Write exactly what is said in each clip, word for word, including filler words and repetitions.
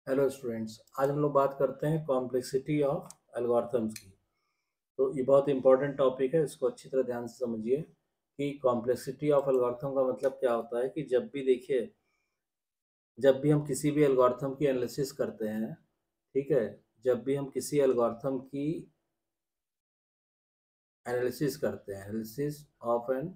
Hello students, आज हम लोग बात करते हैं कॉम्प्लेक्सिटी ऑफ एल्गोरिथम्स की। तो ये बहुत इंपॉर्टेंट टॉपिक है, इसको अच्छी तरह ध्यान से समझिए कि कॉम्प्लेक्सिटी ऑफ एल्गोरिथम का मतलब क्या होता है। कि जब भी देखिए, जब भी हम किसी भी एल्गोरिथम की एनालिसिस करते हैं, ठीक है, जब भी हम किसी एल्गोरिथम की एनालिसिस करते हैं, एनालिसिस ऑफ एन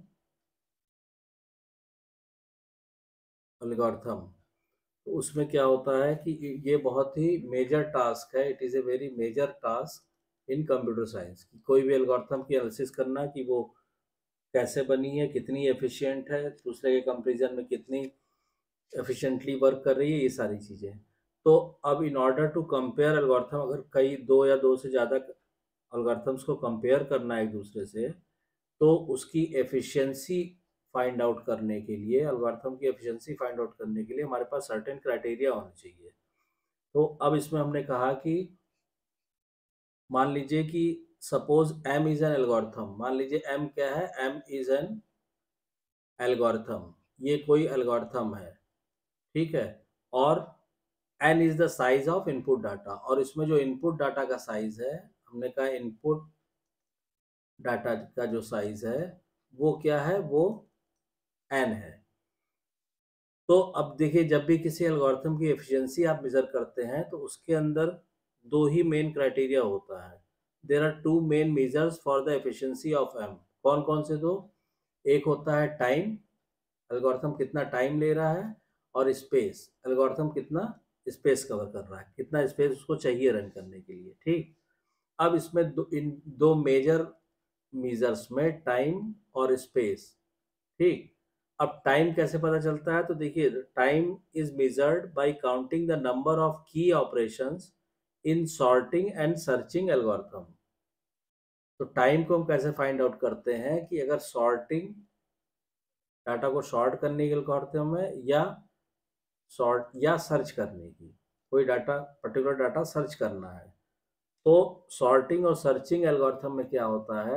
एल्गोरिथम, तो उसमें क्या होता है कि ये बहुत ही मेजर टास्क है। It is a very major task in computer science कि कोई भी एल्गोरिथम की एनालिसिस करना कि वो कैसे बनी है, कितनी एफिशिएंट है, दूसरे के कंपैरिजन में कितनी एफिशिएंटली वर्क कर रही है, ये सारी चीज़ें। तो अब in order to compare algorithm, अगर कई दो या दो से ज़्यादा एल्गोरिथम्स को कंपेयर करना है एक दूसरे से, तो उसकी एफिशिएंसी फाइंड आउट करने के लिए, एल्गोरिथम की एफिशिएंसी फाइंड आउट करने के लिए हमारे पास सर्टेन क्राइटेरिया होने चाहिए। तो अब इसमें हमने कहा कि मान लीजिए कि suppose m is an algorithm. मान लीजिए m क्या है, m इज एन एल्गोरिथम, ये कोई एल्गोरिथम है, ठीक है। और n is the size of input data, और इसमें जो इनपुट डाटा का साइज है, हमने कहा इनपुट डाटा का जो साइज है वो क्या है, वो n है। तो अब देखिए, जब भी किसी एल्गोरिथम की एफिशिएंसी आप मेजर करते हैं तो उसके अंदर दो ही मेन क्राइटेरिया होता है। There are two main measures for the efficiency of m। कौन कौन से दो? एक होता है टाइम, एल्गोरिथम कितना टाइम ले रहा है, और स्पेस, एल्गोरिथम कितना स्पेस कवर कर रहा है, कितना स्पेस उसको चाहिए रन करने के लिए, ठीक। अब इसमें दो, इन दो मेजर मेजर्स में टाइम और स्पेस, ठीक। अब टाइम कैसे पता चलता है? तो देखिए, time is measured by counting the number of key operations in sorting and searching algorithm. तो टाइम को हम कैसे फाइंड आउट करते हैं कि अगर सॉर्टिंग, डाटा को शॉर्ट करने के एल्गोरिथम है, या सॉर्ट या सर्च करने की, कोई डाटा, पर्टिकुलर डाटा सर्च करना है, तो सॉर्टिंग और सर्चिंग एल्गोरिथम में क्या होता है,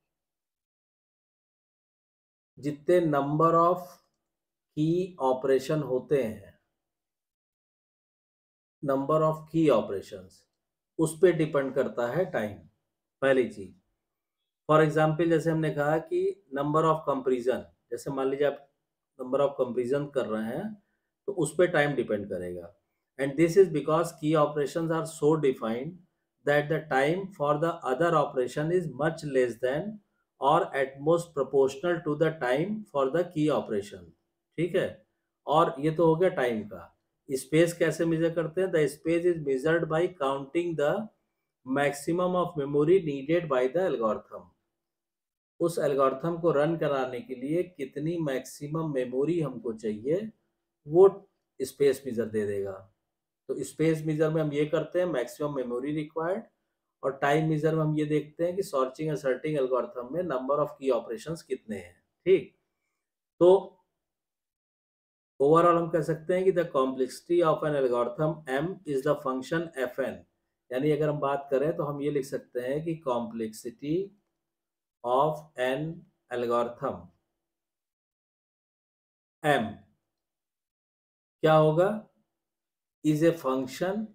जितने नंबर ऑफ की ऑपरेशन होते हैं, नंबर ऑफ की ऑपरेशंस, उस पे डिपेंड करता है टाइम, पहली चीज। फॉर एग्जाम्पल, जैसे हमने कहा कि नंबर ऑफ कंपेरिजन, जैसे मान लीजिए आप नंबर ऑफ कंपेरिजन कर रहे हैं, तो उस पे टाइम डिपेंड करेगा। And this is because key operations are so defined that the time for the other operation is much less than और at most proportional to the time for the key operation, ठीक है। और ये तो हो गया time का। Space कैसे मेजर करते हैं? The space is measured by counting the maximum of memory needed by the algorithm. उस एल्गोरिथम को रन कराने के लिए कितनी मैक्सिमम मेमोरी हमको चाहिए, वो स्पेस मेजर दे देगा। तो स्पेस मेजर में हम ये करते हैं मैक्सिमम मेमोरी रिक्वायर्ड, और टाइम मेजर में हम ये देखते हैं कि सॉर्चिंग एंड सर्टिंग एल्गोरिथम में नंबर ऑफ की ऑपरेशंस कितने हैं, ठीक। तो ओवरऑल हम कह सकते हैं कि the complexity of an algorithm m is the function fn। यानी अगर हम बात करें तो हम ये लिख सकते हैं कि complexity of an algorithm m क्या होगा, is a function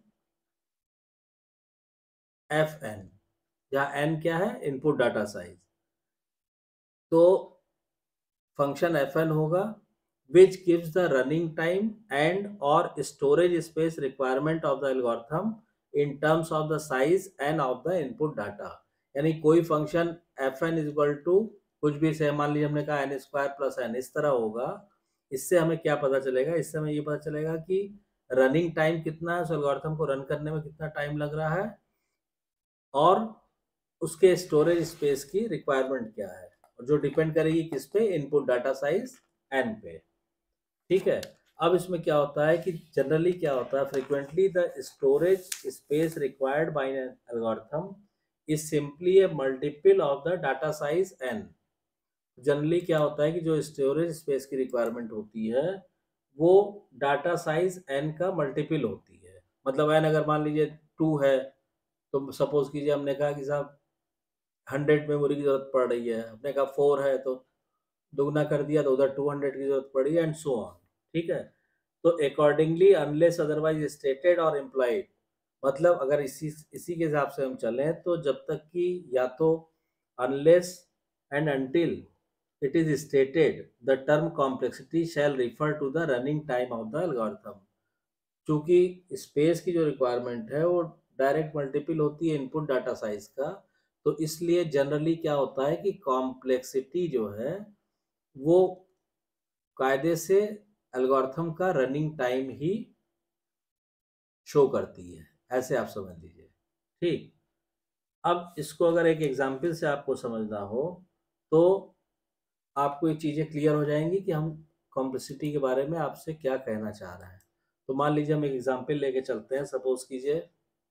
F N, जहाँ n क्या है, इनपुट डाटा साइज। तो फंक्शन एफ एन होगा which gives the running time and और storage space requirement of the algorithm in terms of the size and of the input data. यानी कोई function F N is equal to कुछ भी से, मान लीजिए हमने कहा एन स्क्वायर प्लस एन, इस तरह होगा। इससे हमें क्या पता चलेगा? इससे हमें ये पता चलेगा कि रनिंग टाइम कितना है, उस एल्गोरिथम को रन करने में कितना टाइम लग रहा है, और उसके स्टोरेज स्पेस की रिक्वायरमेंट क्या है, और जो डिपेंड करेगी किस पे, इनपुट डाटा साइज एन पे, ठीक है। अब इसमें क्या होता है कि जनरली क्या होता है, frequently the storage space required by an algorithm is simply a multiple of the data size N. Generally क्या होता है कि जो स्टोरेज स्पेस की रिक्वायरमेंट होती है वो डाटा साइज एन का मल्टीपल होती है। मतलब एन अगर मान लीजिए टू है, तो सपोज कीजिए हमने कहा कि साहब हंड्रेड मेमोरी की जरूरत पड़ रही है, हमने कहा फोर है तो दुगना कर दिया तो उधर टू हंड्रेड की जरूरत पड़ी, एंड सो ऑन, ठीक है। तो अकॉर्डिंगली अनलेस अदरवाइज स्टेटेड और इम्प्लाइड, मतलब अगर इसी इसी के हिसाब से हम चलें तो जब तक कि या तो unless and until it is stated the term complexity shall refer to the running time of the algorithm. चूंकि स्पेस की जो रिक्वायरमेंट है वो डायरेक्ट मल्टीपल होती है इनपुट डाटा साइज का, तो इसलिए जनरली क्या होता है कि कॉम्प्लेक्सिटी जो है वो कायदे से एल्गोरिथम का रनिंग टाइम ही शो करती है, ऐसे आप समझ लीजिए। ठीक, अब इसको अगर एक एग्जाम्पल से आपको समझना हो तो आपको ये चीज़ें क्लियर हो जाएंगी कि हम कॉम्प्लेक्सिटी के बारे में आपसे क्या कहना चाह रहे हैं। तो मान लीजिए हम एक एग्जाम्पल लेके चलते हैं, सपोज कीजिए,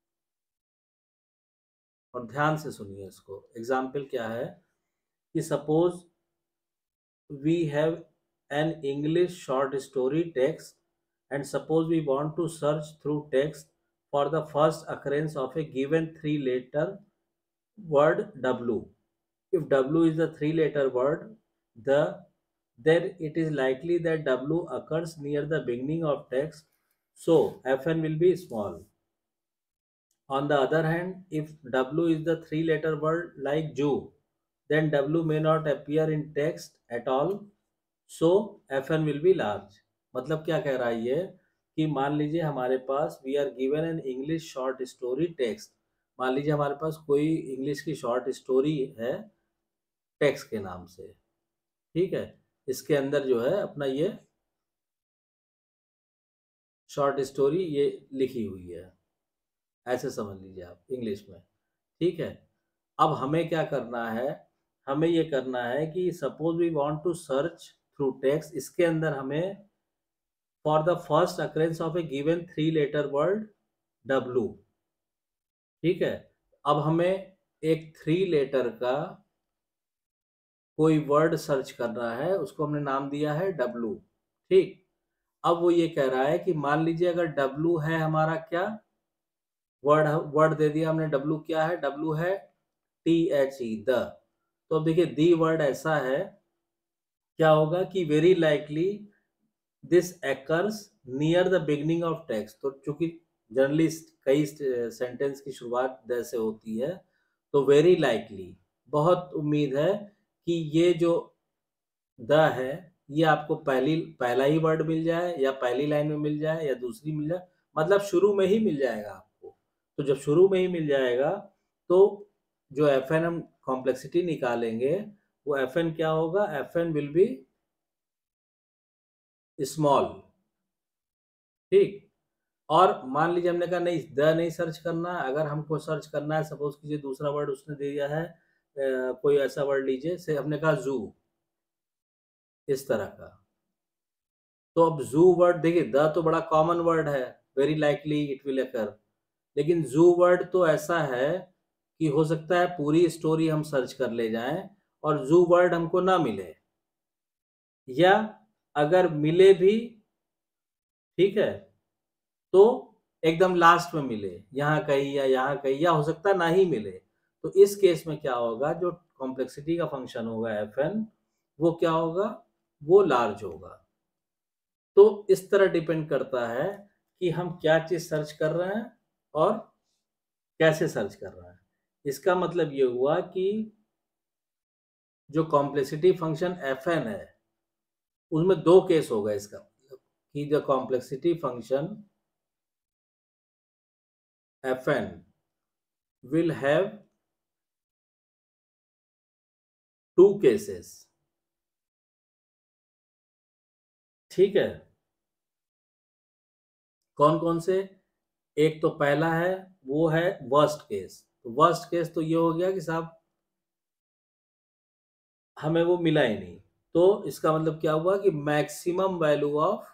और ध्यान से सुनिए इसको। एग्जाम्पल क्या है कि suppose we have an English short story text and suppose we want to search through text for the first occurrence of a given three letter word W. If W is the three letter word, the then it is likely that W occurs near the beginning of text, so Fn will be small. On the other hand, if W is the three letter word like Jew, then W may not appear in text at all, so Fn will be large. मतलब क्या कह रहा है ये कि मान लीजिए हमारे पास we are given an English short story text, मान लीजिए हमारे पास कोई इंग्लिश की शॉर्ट स्टोरी है टेक्स्ट के नाम से, ठीक है, इसके अंदर जो है अपना ये शॉर्ट स्टोरी ये लिखी हुई है, ऐसे समझ लीजिए आप इंग्लिश में। ठीक है, अब हमें क्या करना है, हमें ये करना है कि suppose we want to search through text, इसके अंदर हमें for the first occurrence of a given three letter word W, ठीक है, अब हमें एक थ्री लेटर का कोई वर्ड सर्च करना है, उसको हमने नाम दिया है डब्लू। ठीक, अब वो ये कह रहा है कि मान लीजिए अगर डब्लू है हमारा क्या वर्ड, वर्ड दे दिया हमने, डब्लू क्या है, डब्लू है टी एच ई द। तो अब देखिए दी वर्ड ऐसा है, क्या होगा कि very likely this occurs near the beginning of text. तो चूंकि जनरली कई सेंटेंस की शुरुआत द से होती है, तो वेरी लाइकली बहुत उम्मीद है कि ये जो द है ये आपको पहली पहला ही वर्ड मिल जाए, या पहली लाइन में मिल जाए, या दूसरी मिल जाए, मतलब शुरू में ही मिल जाएगा आपको। तो जब शुरू में ही मिल जाएगा तो जो एफ एन हम कॉम्प्लेक्सिटी निकालेंगे वो एफ एन क्या होगा, F N will be small. ठीक, और मान लीजिए हमने कहा नहीं द नहीं सर्च करना है, अगर हमको सर्च करना है, सपोज कीजिए दूसरा वर्ड उसने दे दिया है, आ, कोई ऐसा वर्ड लीजिए से हमने कहा जू, इस तरह का। तो अब जू वर्ड देखिए, द तो बड़ा कॉमन वर्ड है, very likely it will occur, लेकिन जू वर्ड तो ऐसा है कि हो सकता है पूरी स्टोरी हम सर्च कर ले जाएं और जू वर्ड हमको ना मिले, या अगर मिले भी, ठीक है, तो एकदम लास्ट में मिले, यहाँ कहीं या यहाँ कहीं, या हो सकता है ना ही मिले। तो इस केस में क्या होगा, जो कॉम्प्लेक्सिटी का फंक्शन होगा एफ एन, वो क्या होगा, वो लार्ज होगा। तो इस तरह डिपेंड करता है कि हम क्या चीज सर्च कर रहे हैं और कैसे सर्च कर रहे हैं। इसका मतलब ये हुआ कि जो कॉम्प्लेक्सिटी फंक्शन एफ एन है उसमें दो केस होगा, इसका मतलब कि the complexity function F N will have two cases। ठीक है, कौन कौन से, एक तो पहला है वो है वर्स्ट केस। तो वर्स्ट केस तो ये हो गया कि साहब हमें वो मिला ही नहीं, तो इसका मतलब क्या हुआ कि maximum value of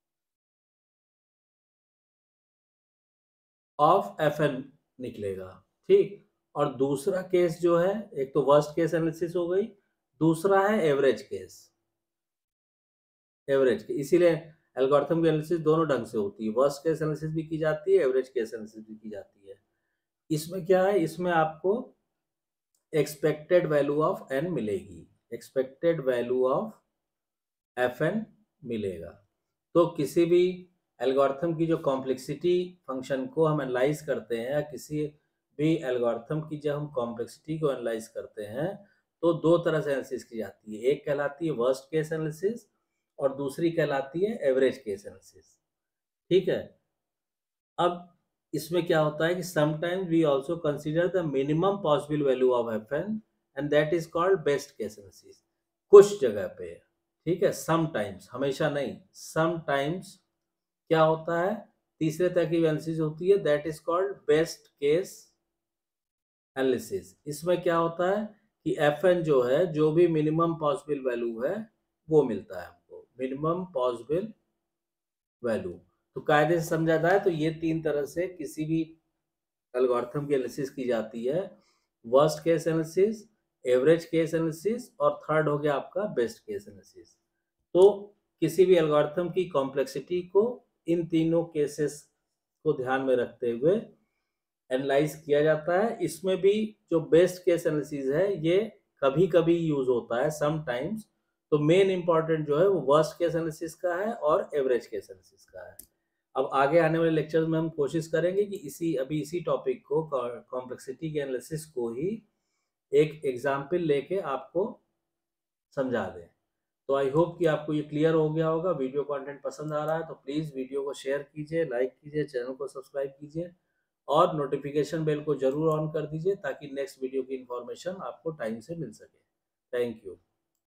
of F N निकलेगा। ठीक, और दूसरा केस जो है, एक तो वर्स्ट केस एनालिसिस हो गई, दूसरा है एवरेज केस। एवरेज के इसीलिए एल्गोरिथम की एनालिसिस दोनों ढंग से होती है, वर्स्ट केस एनालिसिस भी की जाती है, एवरेज केस एनालिसिस भी की जाती है। इसमें क्या है, इसमें आपको एक्सपेक्टेड वैल्यू ऑफ एन मिलेगी, expected value of F N मिलेगा। तो किसी भी एल्गोरिथम की जो कॉम्प्लेक्सिटी फंक्शन को हम एनालाइज करते हैं, या किसी भी एल्गोरिथम की जब हम कॉम्प्लेक्सिटी को एनालाइज करते हैं, तो दो तरह से एनालिसिस की जाती है। एक कहलाती है वर्स्ट केस एनालिसिस और दूसरी कहलाती है एवरेज केस एनालिसिस। ठीक है। अब इसमें क्या होता है कि sometimes we also consider the minimum possible value of F N and that is called best case analysis. कुछ जगह पे, ठीक है, समटाइम्स, हमेशा नहीं, समटाइम्स क्या होता है, तीसरे तरह की एनालिसिस होती है, that is called best case analysis. इसमें क्या होता है कि एफ एन जो है, जो भी मिनिमम पॉसिबल वैल्यू है वो मिलता है हमको, मिनिमम पॉसिबल वैल्यू। तो कायदे से समझा जाए तो ये तीन तरह से किसी भी एल्गोरिथम की एनालिसिस की जाती है। Worst case analysis, average case analysis और थर्ड हो गया आपका बेस्ट केस एनालिसिस। तो किसी भी एल्गोरिथम की कॉम्प्लेक्सिटी को इन तीनों केसेस को ध्यान में रखते हुए एनालाइज किया जाता है। इसमें भी जो बेस्ट केस एनालिसिस है ये कभी कभी यूज होता है, सम टाइम्स। तो मेन इंपॉर्टेंट जो है वो वर्स्ट केस एनालिसिस का है और एवरेज केस एनालिसिस का है। अब आगे आने वाले लेक्चर में हम कोशिश करेंगे कि इसी अभी इसी टॉपिक को, कॉम्प्लेक्सिटी के एनालिसिस को ही एक एग्जाम्पल लेके आपको समझा दें। तो आई होप कि आपको ये क्लियर हो गया होगा। वीडियो कंटेंट पसंद आ रहा है तो प्लीज़ वीडियो को शेयर कीजिए, लाइक कीजिए, चैनल को सब्सक्राइब कीजिए और नोटिफिकेशन बेल को जरूर ऑन कर दीजिए ताकि नेक्स्ट वीडियो की इंफॉर्मेशन आपको टाइम से मिल सके। Thank you.